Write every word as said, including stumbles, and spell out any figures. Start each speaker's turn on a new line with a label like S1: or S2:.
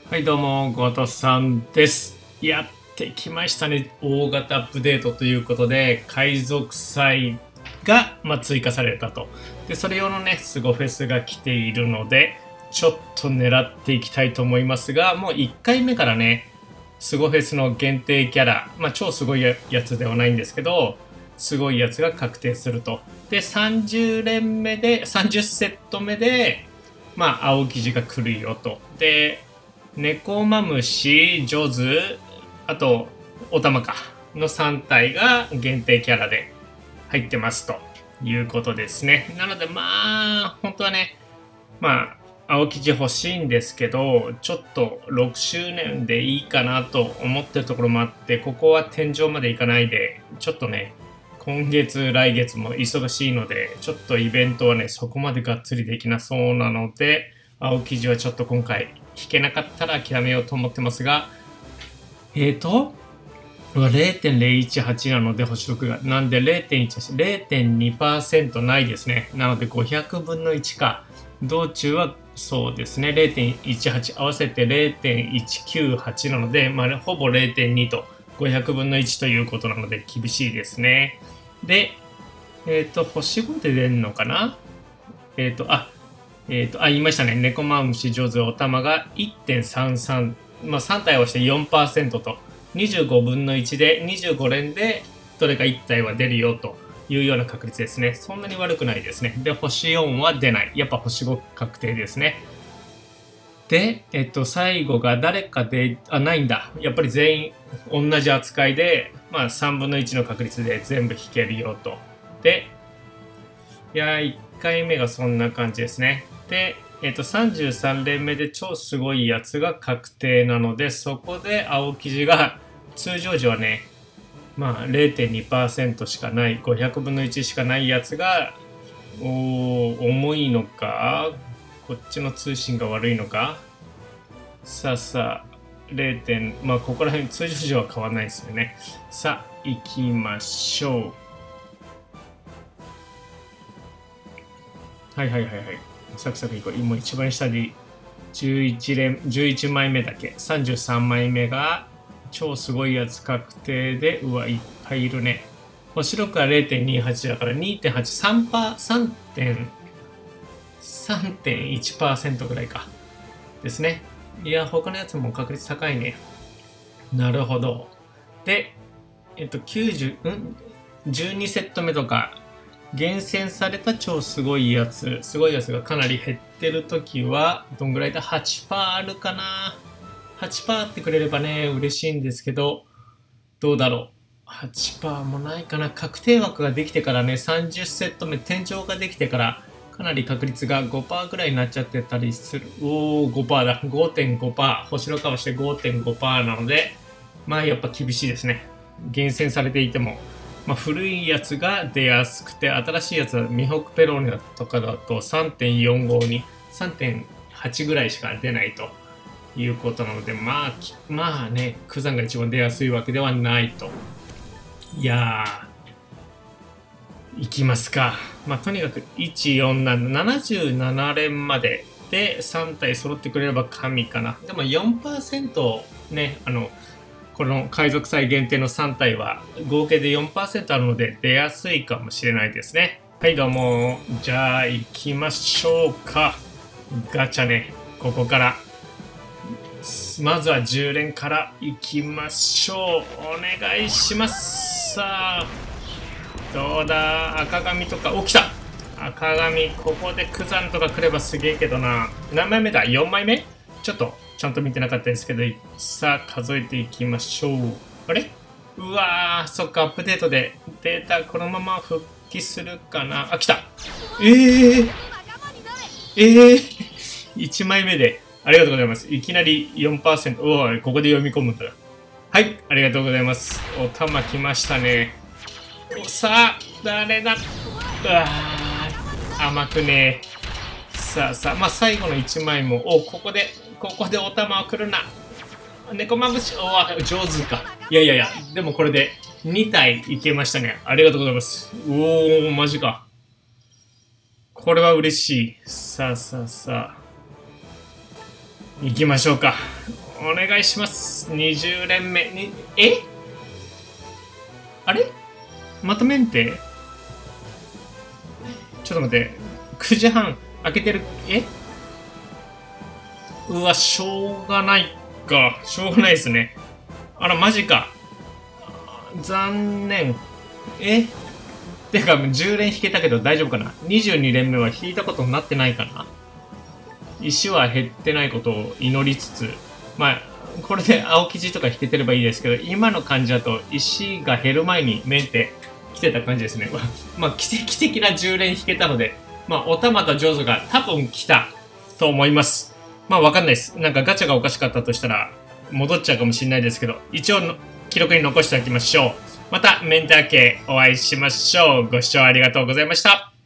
S1: はい、どうも、ゴトさんです。やってきましたね。大型アップデートということで、海賊祭が、まあ、追加されたと。で、それ用のね、スゴフェスが来ているので、ちょっと狙っていきたいと思いますが、もういっかいめからね、スゴフェスの限定キャラ、まあ、超すごいやつではないんですけど、すごいやつが確定すると。で、さんじゅう連目で、さんじゅうセット目で、まあ、青生地が来るよと。で、猫マムシ、ジョズ、あと、オタマかのさん体が限定キャラで入ってますということですね。なので、まあ、本当はね、まあ、青生地欲しいんですけど、ちょっとろくしゅうねんでいいかなと思ってるところもあって、ここは天井まで行かないで、ちょっとね、今月、来月も忙しいので、ちょっとイベントはね、そこまでがっつりできなそうなので、青生地はちょっと今回、引けなかったら諦めようと思ってますが、えーと、れいてんぜろいちはち なので星ろくが。なんで れいてんいちはち、れいてんにパーセント ないですね。なのでごひゃくぶんのいちか。道中はそうですね。れいてんいちはち合わせて れいてんいちきゅうはち なので、まあ、ほぼ れいてんに とごひゃくぶんのいちということなので厳しいですね。で、えっ、ー、と、星ごで出るのかなえっ、ー、と、あ、えっ、ー、と、あ、言いましたね。猫マムシ上手おたまが いってんさんさん。まあ、さん体をして よんパーセント と、にじゅうごぶんのいちでにじゅうご連でどれかいち体は出るよというような確率ですね。そんなに悪くないですね。で、星よんは出ない。やっぱ星ご確定ですね。で、えっと、最後が誰かで、あ、ないんだ。やっぱり全員同じ扱いで、まあ、さんぶんのいちの確率で全部引けるよと。で、いや、いっかいめがそんな感じですね。で、えっと、さんじゅうさん連目で超すごいやつが確定なので、そこで青生地が、通常時はね、まあ れいてんにパーセント しかない、ごひゃくぶんのいちしかないやつが、おー、重いのか、こっちの通信が悪いのか、さあさあ、れい点、まあここら辺通常時は変わらないですよね。さあ、行きましょう。はいはいはいはい。サクサクいこう。もう一番下でじゅういち連、じゅういち枚目だけ。さんじゅうさん枚目が超すごいやつ確定で、うわ、いっぱいいるね。星ろくは れいてんにはち だから にてんはち、さんパー、さんてん、さんてんいちパーセント ぐらいか。ですね。いや、他のやつも確率高いね。なるほど。で、えっと、きゅうじゅう、ん ?じゅうに セット目とか、厳選された超すごいやつ、すごいやつがかなり減ってるときは、どんぐらいだ ?はちパーセント あるかな ?はちパーセント ってくれればね、嬉しいんですけど、どうだろう ?はちパーセント もないかな確定枠ができてからね、さんじゅうセット目、天井ができてから、かなり確率が ごパーセント ぐらいになっちゃってたりする。おー、ごパーセント だ。ごてんごパーセント。星の顔して ごてんごパーセント なので、まあやっぱ厳しいですね。厳選されていても。まあ、古いやつが出やすくて、新しいやつはミホクペローネとかだと さんてんよんご に さんてんはち ぐらいしか出ないということなので、まあ、まあね、クザンが一番出やすいわけではないと。いやー、いきますか。まあ、とにかくいち、よん、なな、ななじゅうなな連まででさん体揃ってくれれば神かな。でも よんパーセント ね、あの、この海賊祭限定のさん体は合計で よんパーセント あるので出やすいかもしれないですね。はいどうも。じゃあ行きましょうか。ガチャね。ここから。まずはじゅう連から行きましょう。お願いします。さあ。どうだ赤髪とか。お、来た赤髪。ここでクザンとか来ればすげえけどな。何枚目だ ?よん 枚目ちょっと。ちゃんと見てなかったですけど、さあ数えていきましょう。あれうわー、そっか、アップデートでデータこのまま復帰するかな。あ、来た。えー、えー、いち枚目で、ありがとうございます。いきなり よんパーセント。うわ、ここで読み込むんだ。はい、ありがとうございます。おたま来ましたね。さあ、誰だ。うわー、甘くねー。さあさあ、まあ最後のいち枚も、お、ここで、ここでお玉をくるな。猫まぶし、お上手か。いやいやいや、でもこれでに体いけましたね。ありがとうございます。おー、マジか。これは嬉しい。さあさあさあ。 行きましょうか。お願いします。にじゅう連目に、えあれまたメンテちょっと待って。くじはん開けてる。えうわ、しょうがないか。しょうがないですね。あら、マジか。残念。えてか、じゅう連引けたけど大丈夫かな ?にじゅうに 連目は引いたことになってないかな。石は減ってないことを祈りつつ、まあ、これで青生地とか引けてればいいですけど、今の感じだと石が減る前にメンテ来てた感じですね。まあ、奇跡的なじゅう連引けたので、まあ、おたまた上手が多分来たと思います。まあ、わかんないです。なんかガチャがおかしかったとしたら、戻っちゃうかもしれないですけど、一応の記録に残しておきましょう。またメンテ明けお会いしましょう。ご視聴ありがとうございました。